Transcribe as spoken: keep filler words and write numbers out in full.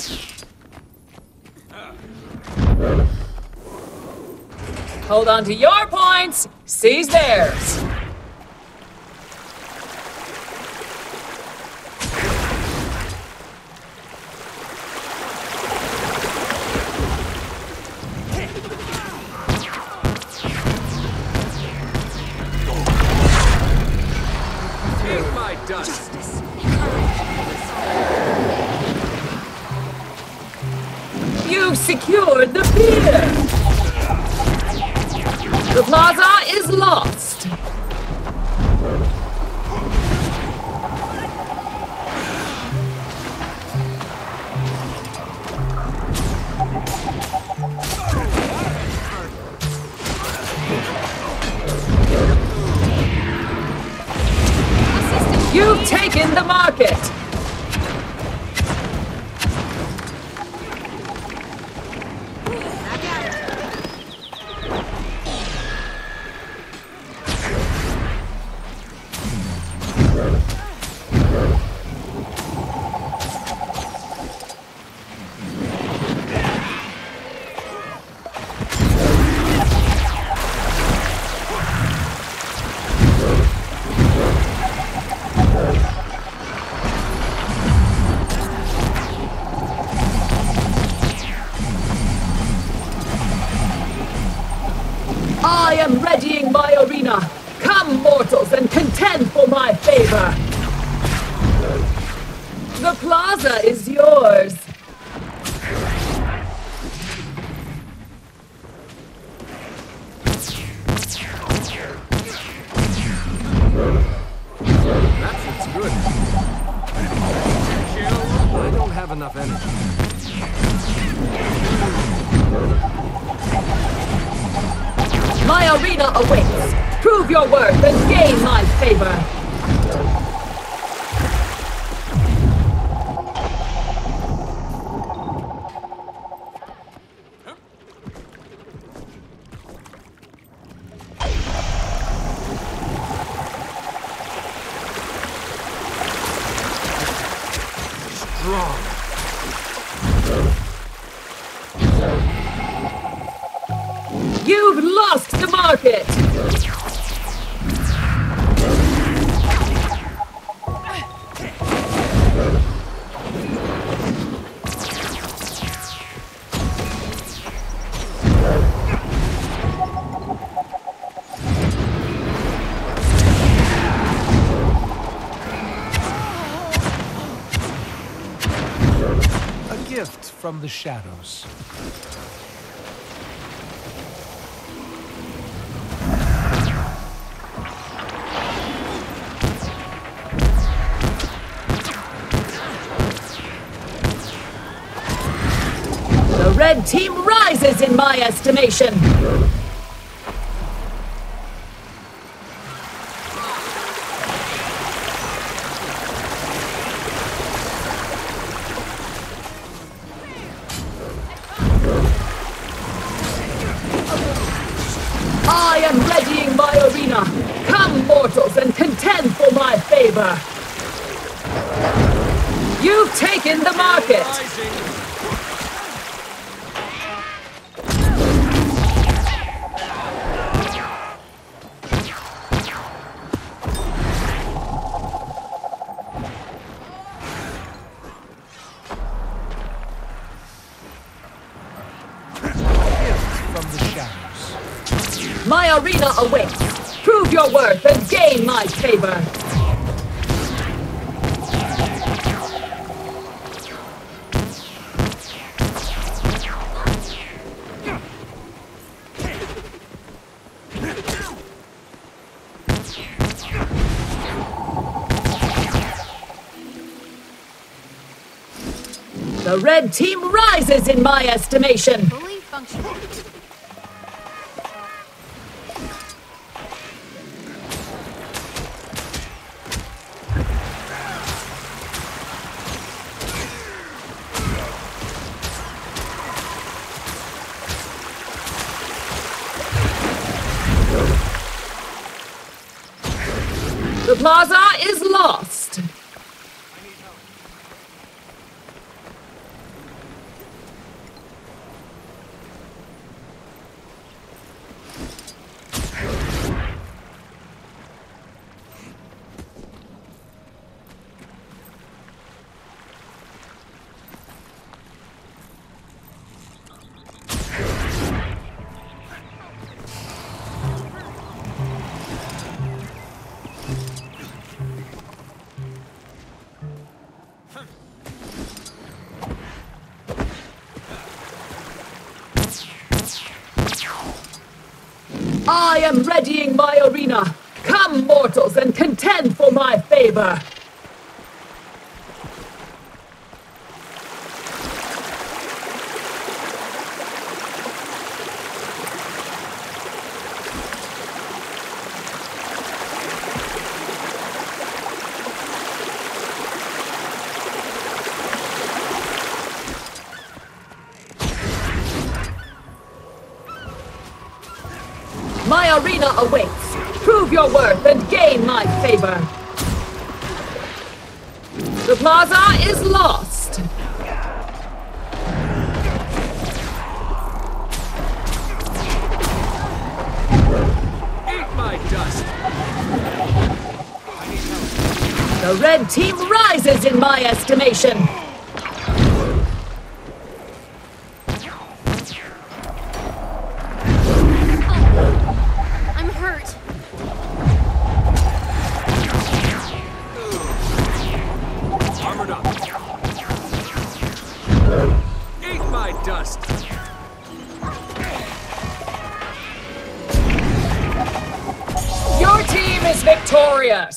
Hold on to your points, seize theirs. Take my dust. You've secured the pier. The plaza is lost. You've taken the market. I am readying my arena. Come, mortals, and contend for my favor. The plaza is yours. That looks good. I don't have enough energy. My arena awaits. Prove your worth and gain my favor. Strong. You've lost the market! A gift from the shadows. The red team rises in my estimation. I am readying my arena. Come, mortals, and contend for my favor. You've taken the market. My arena awaits. Prove your worth and gain my favor. The red team rises in my estimation. Fully functional. The plaza is lost. I am readying my arena. Come, mortals, and contend for my favor. My arena awaits. Prove your worth and gain my favor. The plaza is lost. Eat my dust. The red team rises in my estimation. I'm hurt. Armored up. Eat my dust. Your team is victorious.